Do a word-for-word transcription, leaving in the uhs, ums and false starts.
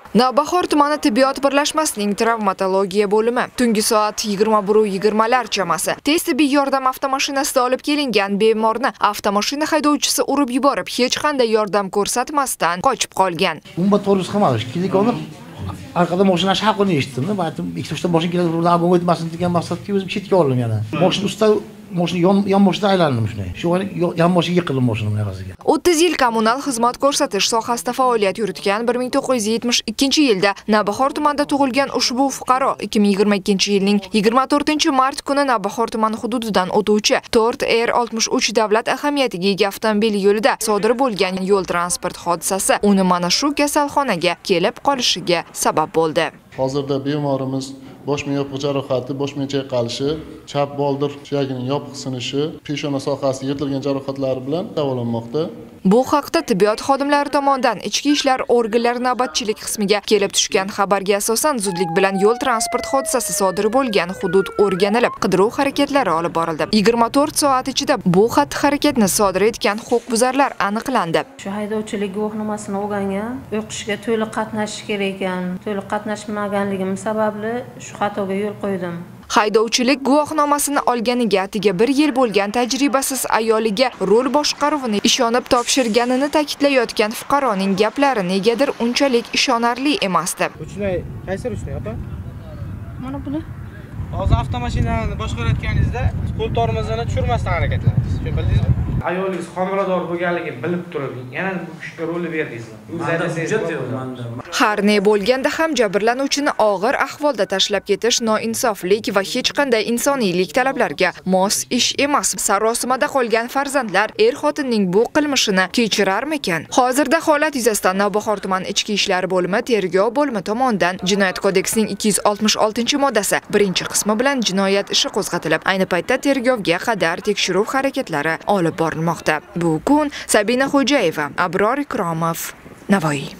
Navbahor tumani tibbiyot birlashmasining travmatologiya bo'limi tungi soat yigirma bir yigirma lar chamasi tez tibbiy yordam avtomashinasida olib kelingan bemorni avtomashina haydovchisi urib yuborib, hech qanday yordam ko'rsatmasdan qochib qolgan. Umba to'g'ri qilmadik. Kedik olib arqada mashina shaqini eshitdim-da, balkim ikki uchta mashina keladi, buradan bo'lib o'tmasin degan maqsadga o'zim chetga oldim yana. Mashina ustida mashina yon yon boshida aylandim shunday. Shu yon boshiga yiqildim mashina yog'asiga. o'ttiz yil kommunal xizmat ko'rsatish sohasida faoliyat yuritgan bir ming to'qqiz yuz yetmish ikkinchi yilda Navbahor tumanida tug'ilgan ushbu fuqaro ikki ming yigirma ikkinchi yilning yigirma to'rtinchi mart kuni Navbahor tumani hududidan o'tuvchi to'rt R oltmish uch davlat ahamiyatiga ega avtomobil yo'lida sodir bo'lgan yo'l transport hodisasi uni mana shu kasalxonaga kelib qolishiga sabab bo'ldi. Hozirda bemorimiz bosh miya yopiq jarohati, bosh miya chayqalishi, chap boldir suyagining yopiq sinishi, peshona sohasi yirtilgan jarohatlari bilan davolanmoqda. Bu haqda tibbiyot xodimlari tomonidan ichki ishlar organlari navbatchilik qismiga kelib tushgan xabarga asosan zudlik bilan yo'l transport hodisasi sodir bo'lgan hudud o'rganilib, qidiruv harakatlari olib borildi. yigirma to'rt soat ichida bu xatti-harakatni sodir etgan huquqbuzarlar aniqlandi. Shu haydovchilik guvohnomasini olgangan, o'qishga to'liq qatnashish kerak ekan, to'liq qatnashmaganligim sababli shu xatoga yo'l qo'ydim. Haydovchilik guvohnomasini olganiga atiga bir yil bo'lgan tajribasiz ayoliga rol boshqaruvini ishonib topshirganini ta'kidlayotgan fuqaroning gaplari negadir unchalik ishonarli emasdi. Uchnay, qaysi uchnay opa? Mana buni. Hozir avtomashinani boshqarayotganingizda qo'l tormozini tushirmasdan harakatlanasiz. Bildingizmi? Ayolingiz homilador bo'lganligini bilib turib, yana bu kishiga rol berdingizmi? Har ne bo'lganda ham jabrlanuvchini og'ir ahvolda tashlab ketish noinsoflik va hech qanday insoniylik talablarga mos ish emas. Sarosimada qolgan farzandlar er-xotinning bu qilmishini kechirarmikan? Hozirda holat yuzasidan Navbahor tuman ichki ishlar bo'limi tergov bo'limi tomonidan Jinoyat kodeksining ikki yuz oltmish oltinchi moddasi birinchi qismi bilan jinoyat ishi qo'zg'atilib, ayni paytda tergovga qadar tekshiruv harakatlari olib borilmoqda. Bu kun Sabina Xo'jayeva, Abror Ikromov, Navoiy.